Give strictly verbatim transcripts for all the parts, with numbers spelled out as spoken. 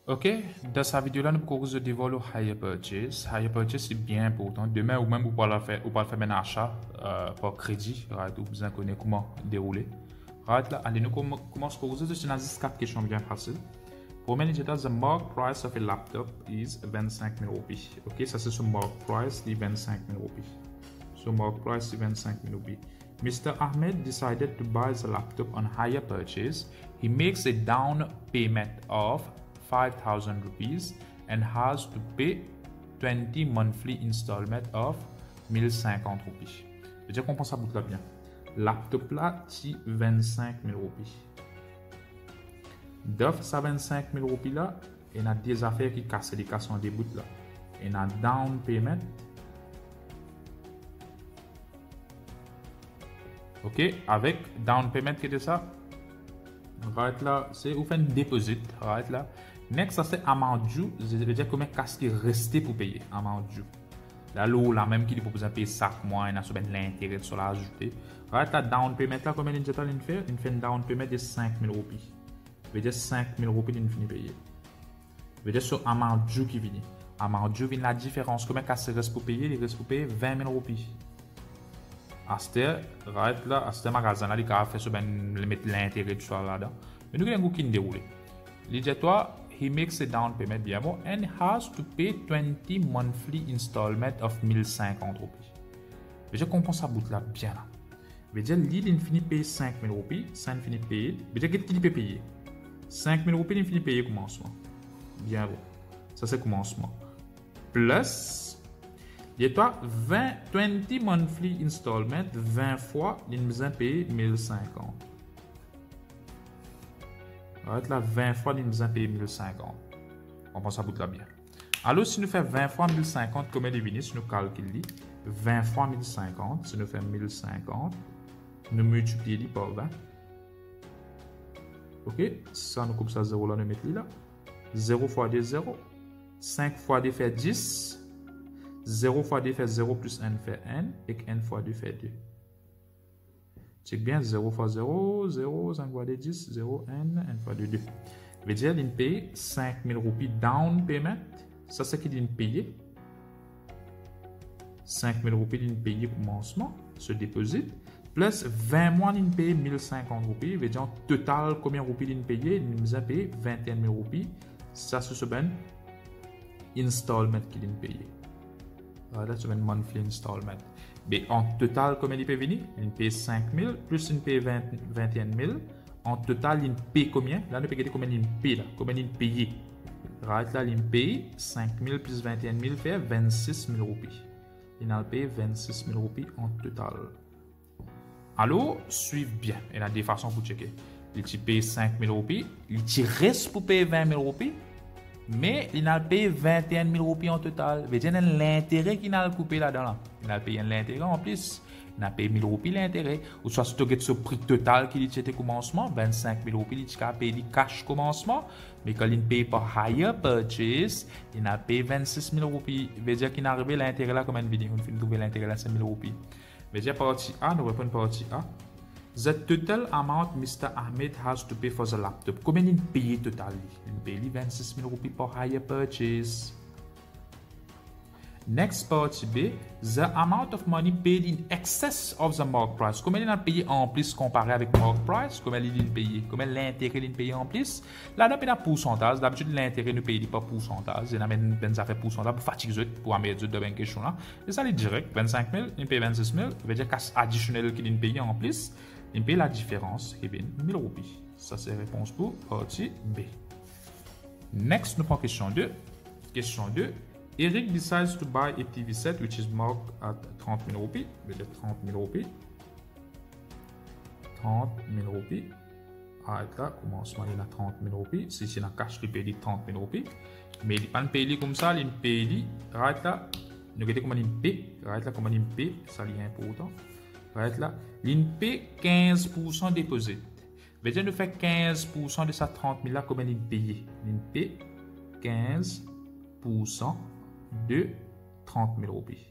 Ok, dans sa vidéo là, nous pouvons de dévoiler le higher purchase. Higher purchase c'est bien important. Demain ou même vous pouvez faire, vous pouvez faire un achat euh, par crédit. Right, vous besoin connaître comment dérouler. Right là, allez nous commençons par vous c'est une quatre questions bien faciles. Premier indicateur, the mark price of a laptop is vingt-cinq mille roupies. Ok, ça c'est son mark price, c'est vingt-cinq mille roupies. So mark price c'est vingt-cinq mille roupies. mister Ahmed decided to buy the laptop on higher purchase. He makes a down payment of five thousand rupees and has to pay twenty monthly installment of mille cinquante rupees. Je veux dire qu'on pense à bout là bien. Laptop là, c'est vingt-cinq mille rupees. D'offre ça vingt-cinq mille rupees là, il y a des affaires qui cassent les cassons des bouts là. Il y a down payment. Ok, avec down payment qui est ça. Right là, c'est vous faites un deposit. Right là. Next, ça c'est amount due. Je veux dire combien casse qui resté pour payer. Amount due. Là, l'eau, là même qui est pour payer chaque mois, il y a souvent l'intérêt sur l'ajouter. Right là, down payment là, combien il fait? Il fait un down payment de cinq mille rupees. Je veux dire cinq mille rupees il finit payer. Je veux dire sur amount due qui vient. Amount due vient la différence. Combien casse reste pour payer? Il reste pour payer vingt mille rupees. À ce right là, à ce magasin là, il a fait souvent mettre l'intérêt du soir là-dedans. Mais nous avons un qui déroule. Il dit toi, he makes a down payment bien bon and has to pay twenty monthly installment of mille cinquante rupees. Je comprends ça bout là bien là. Je veux dire, l'île il finit payer cinq mille rupees, ça finit payer. Je veux dire, qu'est-ce qu'il peut payer? cinq mille rupees il finit payer commencement. Bien bon. Ça c'est commencement. Plus il y a vingt, twenty monthly installment, vingt fois, il nous a payé mille cinquante. Right là, vingt fois, il nous a payé mille cinquante. On pense à bout de là bien. Alors, si nous faisons vingt fois mille cinquante, comme elle est venue, si nous calculons vingt fois mille cinquante, si nous faisons mille cinquante, nous multiplions par vingt. Ok, ça nous coupe ça zéro là, nous mettons là. zéro fois deux, zéro. cinq fois deux fait dix. zéro fois deux fait zéro plus n fait n et n fois deux fait deux. Check bien, zéro fois zéro, zéro, cinq fois deux, dix, zéro, n, n fois deux, deux. Ça veut dire qu'il paye cinq mille roupies down payment. Ça, c'est qu'il paye. cinq mille roupies qu'il paye commencement, ce déposit. Plus vingt mois, il paye mille cinquante roupies. Ça veut dire en total, combien de roupies il paye? Il nous a payé vingt et un mille roupies. Ça, c'est ce ben installment qu'il paye. Là, c'est un monthly installment. Mais en total, combien il peut venir? Il paye cinq mille, plus il paye vingt et un mille. En total, il paye combien? Là, nous payons combien il paye là? Combien il paye? Right là, il paye cinq mille plus vingt et un mille fait vingt-six mille roupies. Il a payé vingt-six mille roupies en total. Alors, suivez bien. Il y a des façons pour checker. Il paye cinq mille roupies. Il reste pour payer vingt mille roupies. Mais il a payé vingt et un mille roupies en total. Veut dire l'intérêt qu'il a coupé là-dedans. Il a payé l'intérêt en plus. Il a payé mille roupies l'intérêt. Ou soit si tu as ce prix total qu'il était commencement, vingt-cinq mille roupies, il a payé cash commencement. Mais quand il paye par higher purchase, il a payé vingt-six mille roupies. Veut dire qu'il a arrivé l'intérêt là comme une vidéo. On finit de trouver l'intérêt là, cinq mille roupies. Veut dire partie A, nous répondons partie A. The total amount mister Ahmed has to pay for the laptop. Combien il paye total? Il paye vingt-six mille roupies pour higher purchase. Next party B, the amount of money paid in excess of the mark price. Combien il a payé en plus comparé avec mark price? Combien il a payé? Combien l'intérêt il a payé en plus? Là, on a un pourcentage. D'habitude, l'intérêt ne paye pas pourcentage. Il y a une affaire pourcentage pour fatiguer pour améliorer de bonnes questions là. Et ça, il est direct. vingt-cinq mille, il paye vingt-six mille. Ça veut dire qu'additionnel additionnel qu'il a payé en plus. Il paye la différence qui est mille roupies. Ça, c'est la réponse pour partie B. Next, nous prenons question deux. Question deux. Eric decides to buy a T V set which is marked at trente mille roupies. Je vais dire trente mille roupies. trente mille roupies. Arrête là, commencement, il a trente mille roupies. Si c'est un cash, il paye trente mille roupies. Mais il ne paye pas comme ça, il paye. Arrête là. Nous regardons comment il paye. Arrête là, comment il paye. Ça, c'est important. Right là, il paye quinze pour cent déposit. Veut dire, nous fait quinze pour cent de sa trente mille là, combien il paye? Il paye quinze pour cent de trente mille roupies.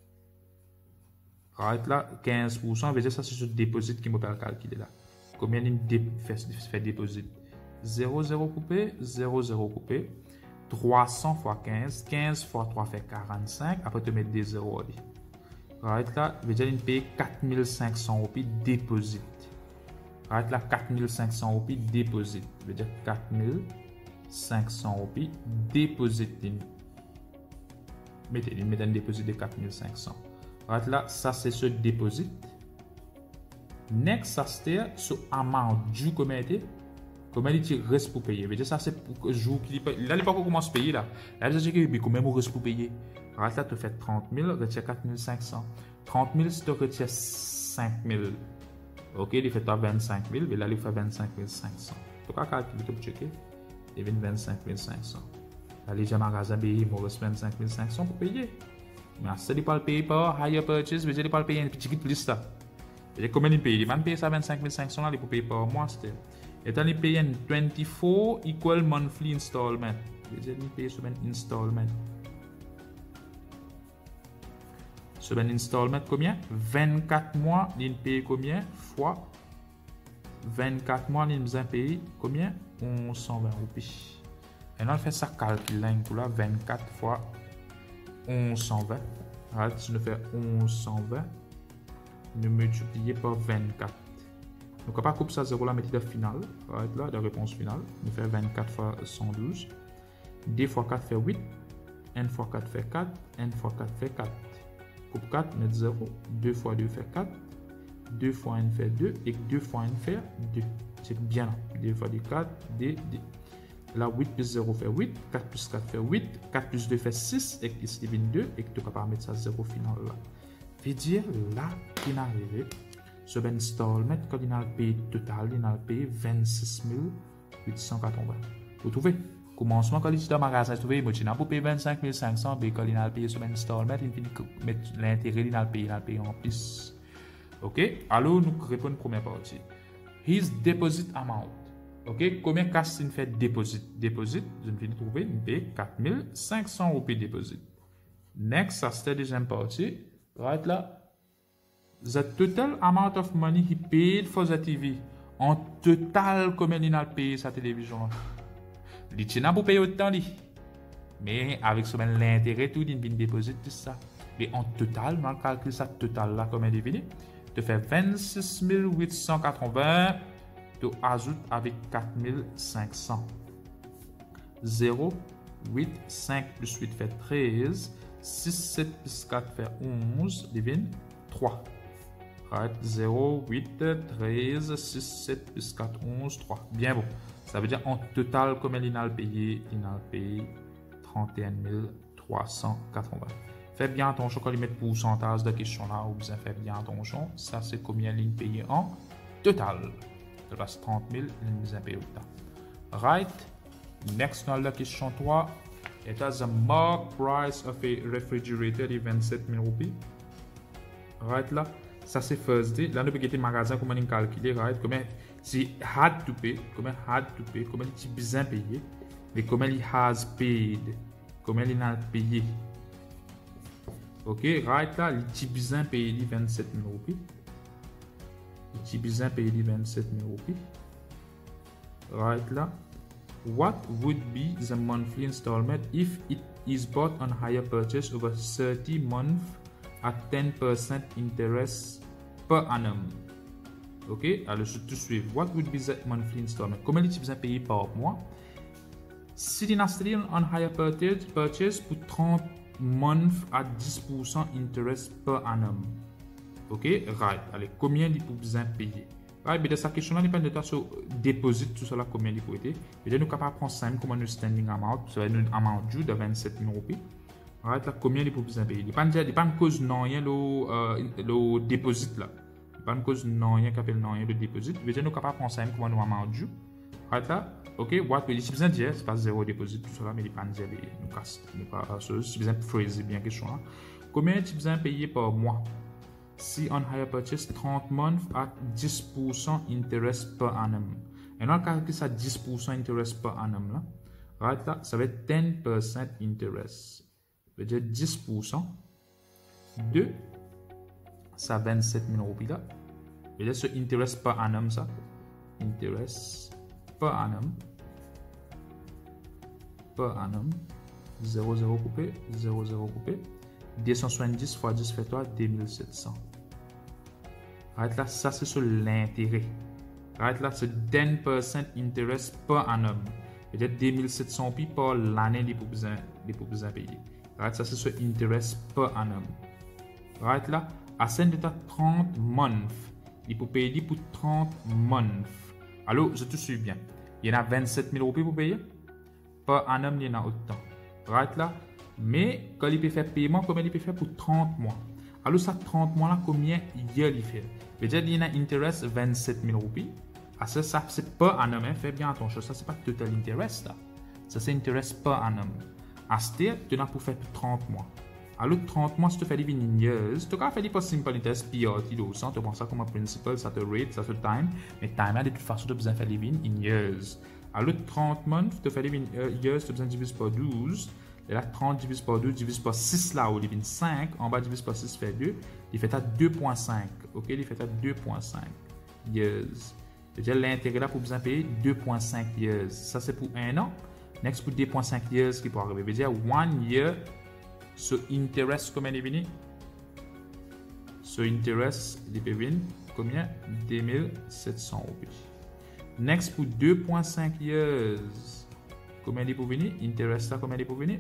Right là, quinze pour cent, veut dire ça c'est ce déposit qui me permet calculer là. Combien il fait, fait déposit? zéro, zéro coupé, zéro, zéro coupé. trois cents fois quinze, quinze fois trois fait quarante-cinq. Après, tu mets des zéros. Right là, je vais dire une paye quatre mille cinq cents roupies déposit. Right là, quatre mille cinq cents roupies déposit. Je vais dire quatre mille cinq cents roupies déposit. Mettez, mettez un dépôt de quatre mille cinq cents. Right là, ça c'est ce dépôt. Next, ça c'est ce amount dû comme été. Comment il reste pour payer. Je veux dire, ça c'est pour jour qui là, il n'est pas commence à payer là. Là, je dis que combien il reste pour payer. Right là, tu fais trente mille, retire quatre mille cinq cents. trente mille, si tu retires cinq mille. Ok, il fait vingt-cinq mille, mais là, il fait vingt-cinq mille cinq cents. Tu peux calculer pour checker. Il vient vingt-cinq mille cinq cents. Là, les gens magasin payent, il me reste vingt-cinq mille cinq cents pour payer. Mais si tu ne pas le payer par higher purchase, je ne pas le payer un petit peu plus là. Et combien il paye? Il va payer ça vingt-cinq mille cinq cents là, il peut payer par mois. Et tu il paye un vingt-quatre equal monthly installment. Je vais payer sur un installment. Sur un installment combien? vingt-quatre mois, il paye combien? Fois vingt-quatre mois, il nous paye combien? onze cent vingt roupies. Et on fait ça calcul là, là, vingt-quatre fois onze cent vingt. Right, si nous faisons onze cent vingt, nous multiplions par vingt-quatre. Donc, on va pas couper ça zéro là, mettre le final. Right, là, la réponse finale. Nous faisons vingt-quatre fois cent douze. deux fois quatre fait huit. n fois quatre fait quatre. n fois quatre fait quatre. Coupe quatre, mettre zéro. deux fois deux fait quatre. deux fois n fait deux. Et deux fois n fait deux. C'est bien là. deux fois deux, quatre. deux, deux. Là, huit plus zéro fait huit, quatre plus quatre fait huit, quatre plus deux fait six, et ici il vingt-deux, et que tu peux pas mettre ça zéro final là. Veut dire, là, il est arrivé, sur l'installment, quand il a payé total, il a payé vingt-six mille huit cent quatre-vingts. Vous trouvez? Commencement, quand il est dans le magasin, vous trouvez, il a payé vingt-cinq mille cinq cents, mais quand il a payé sur l'installment, il finit mettre l'intérêt, il a payé, il a payé en plus. Ok? Alors, nous répondons à la première partie. His deposit amount. Ok, combien cash il fait deposit? Deposit, je viens de trouver, il paye quatre mille cinq cents roupies deposit. Next, ça c'est la deuxième partie. Right là. The total amount of money he paid for the T V. En total, combien il a payé sa télévision? Il tient pour payer autant. Mais avec seulement l'intérêt, tout, il vient deposit tout ça. Mais en total, dans le calcul, ça total là, combien il vient? Tu fais vingt-six mille huit cent quatre-vingts. Tu ajoutes avec quatre mille cinq cents. zéro, huit, cinq plus huit fait treize. six, sept plus quatre fait onze. Devine trois. Right. zéro, huit, treize, six, sept plus quatre, onze, trois. Bien bon. Ça veut dire en total, combien il a payé? Il a payé trente et un mille trois cent quatre-vingts. Fais bien attention quand il met pourcentage de question là, ou bien fais bien attention. Ça, c'est combien il a payé en total. Il reste trente mille, il nous a payé autant. Right. Next, dans la question trois. It has a mark price of a refrigerator de vingt-sept mille roupies. Right là. Ça c'est first day. Là, nous pouvons magasin, comment on calculer, right? Comment si had to pay, comment had to pay, comment il a besoin de payer, mais comment il has paid, comment il a payé. Ok, right là, il a besoin de payer vingt-sept mille roupies. Il a besoin de payer vingt-sept mille roupies. Right là. What would be the monthly installment if it is bought on hire purchase over thirty months at ten percent interest per annum? Ok, alors je te suis. What would be the monthly installment? Comment il besoin payer par mois? Si tu as acheté on hire purchase, purchase pour trente months à dix pour cent interest per annum. Ok, right. Allez, combien il besoin payer? Right, mais de sa question là, il dépend de sur deposit, tout cela, combien il peut être. Et là, nous sommes capables de prendre simple comme un standing amount, ça va être un amount due de vingt-sept mille roupies. Right, là, combien il peut besoin payer? Il ne dépend pas de cause non rien le euh, le deposit là. Il pas de cause non rien qui appelle non rien le deposit. Mais nous sommes capables de prendre simple comme un amount due. Right là, ok, what il y a besoin de dire, c'est pas zéro deposit, tout cela, mais il pas de dire, nous casse, nous pas ce, si besoin de phraser bien question là. Combien tu besoin payer par mois? Si on hire purchase trente months at dix pour cent interest per annum. Et on calcule ça dix pour cent interest per annum là. Right là, ça va être dix pour cent interest. Ça veut dire dix pour cent de ça vingt-sept mille roupies là. Et là, ce interest per annum ça. Interest per annum. Per annum. zéro zéro coupé, zéro zéro coupé. deux cent soixante-dix fois dix fait toi, deux mille sept cents. Right là, ça c'est sur l'intérêt. Right là, c'est dix pour cent interest per annum. Peut-être deux mille sept cents pi par l'année des pour besoin des pour besoin payer. Right, ça c'est sur interest per annum. Right là, à cent de trente months. Il faut payer pour trente months. Alors, je te suis bien. Il y en a vingt-sept mille roupies pour payer. Per annum, il y en a autant. Right là. Mais quand il peut faire paiement, combien il peut faire pour trente mois? Alors, ça trente mois là, combien il fait? Peut-être il y a un interest vingt-sept mille roupies. Ah, ça, ça c'est per annum. Hein? Fais bien attention. Ça, c'est pas total interest là. Ça, c'est interest per annum. À ce stade, tu as pour faire trente mois. Alors, trente mois, si tu fais des in years, tu as fait des pas simple interest, P R T, tu prends ça comme un principal, ça te rate, ça te time. Mais time là, de toute façon, tu as besoin de faire des in years. Alors, trente mois, tu fais des in years, tu as besoin de diviser par douze. Et là, trente divisé par deux, divisé par six là, où il y a cinq. En bas, divisé par six fait deux. Il fait à deux virgule cinq. OK, il fait à deux virgule cinq years. C'est-à-dire l'intérêt là pour besoin payer deux virgule cinq years. Ça, c'est pour un an. Next, pour deux virgule cinq years qui peut arriver. C'est-à-dire one year. So, interest, combien il vient? So, interest, il peut venir combien? deux mille sept cents roupies. Next, pour deux virgule cinq years. Combien il peut venir? Interest, là, combien il peut venir?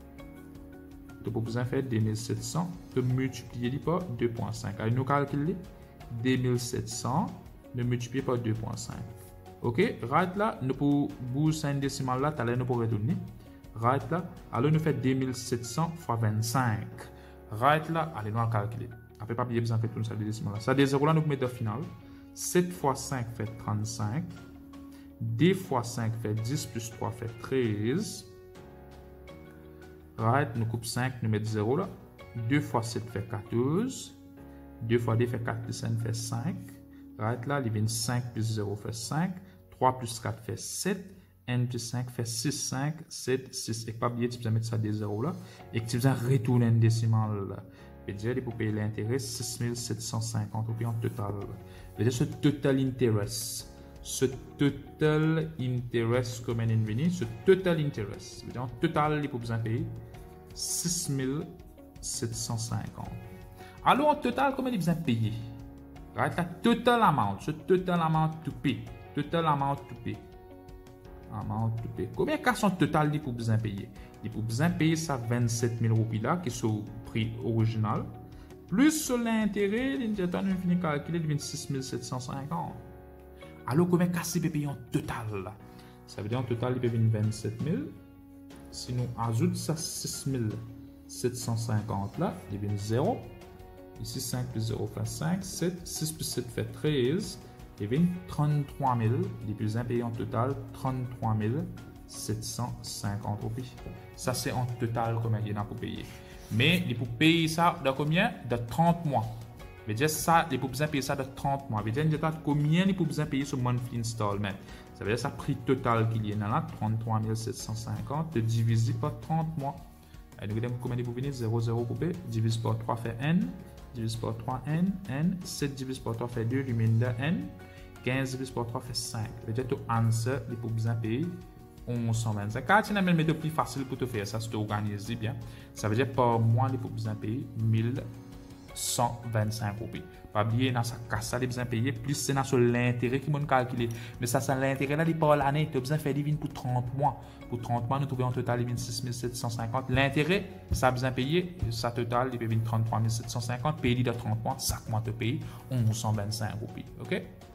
Tu peux besoin faire deux mille sept cents. Tu multiplier par deux virgule cinq. Alors, nous calculons deux mille sept cents. Nous multiplier par deux virgule cinq. OK? Right là, nous pour bouger un décimal là, tu nous pour retourner. Right là, alors nous faisons deux mille sept cents fois vingt-cinq. Right là, allez nous calculer. Après, pas bien besoin de faire tout ça, des décimales là. Ça, des zéros là, nous mettons au final. sept fois cinq fait trente-cinq. deux fois cinq fait dix plus trois fait treize. Right, nous coupe cinq, nous mettons zéro là. deux fois sept fait quatorze. deux fois deux fait quatre plus cinq fait cinq. Right là, il vient cinq plus zéro fait cinq. trois plus quatre fait sept. N plus cinq fait six, cinq, sept, six. Et pas oublier, tu peux mettre ça des zéros là. Et que tu vas retourner un décimal là. Et dire, pour payer l'intérêt, six mille sept cent cinquante roupies en total. Et dire, ce total interest. Ce total interest, comme on venu, ce total interest. Et dire, en total, il faut besoin payer six mille sept cent cinquante. Alors, en total, comment il besoin payer? Right, la total amount. Ce total amount to pay. Total amount to pay. Amount to pay. Combien de son total il pour besoin payer? Il pour besoin payer ça vingt-sept mille roupies là, qui sont au prix original. Plus sur l'intérêt, il a fini de calculer vingt-six mille sept cent cinquante. Alors, combien de peut payer en total là? Ça veut dire en total, il peut venir vingt-sept mille. Si nous ajoutons ça six mille sept cent cinquante là, il vient zéro. Ici, cinq plus zéro fait cinq, sept, six plus sept fait treize. Il vient trente-trois mille, les plus impayés en total, trente-trois mille sept cent cinquante roupies. Ça, c'est en total combien il y en a pour payer. Mais il faut payer ça de combien? De trente mois. Je veux dire, ça, il faut besoin payer ça de trente mois. Je veux dire, combien il faut besoin payer ce monthly installment. Ça veut dire, ça prix total qu'il y a là, trente-trois mille sept cent cinquante, divisé par trente mois. Et nous regardons combien il faut venir? zéro, zéro coupé, divisé par trois fait n. Divisé par trois, n, n, sept divisé par trois fait deux, remainder n, quinze divisé par trois fait cinq. Peut-être que answer, il faut besoin payer onze cent vingt-cinq. Quand tu as une méthode plus facile pour te faire ça, si tu organises bien, ça veut dire par mois, il faut besoin payer mille cent vingt-cinq roupies. Pas oublier, dans sa casse, il faut besoin payer, plus c'est sur l'intérêt qui m'a calculé. Mais ça, c'est l'intérêt là, il par l'année, tu as besoin de faire divine pour trente mois. Pour trente mois, nous trouvons en total vingt-six mille sept cent cinquante. L'intérêt, ça a besoin de payer, ça total, il peut venir trente-trois mille sept cent cinquante. Payer de trente mois, chaque mois, tu payes onze cent vingt-cinq roupies. OK?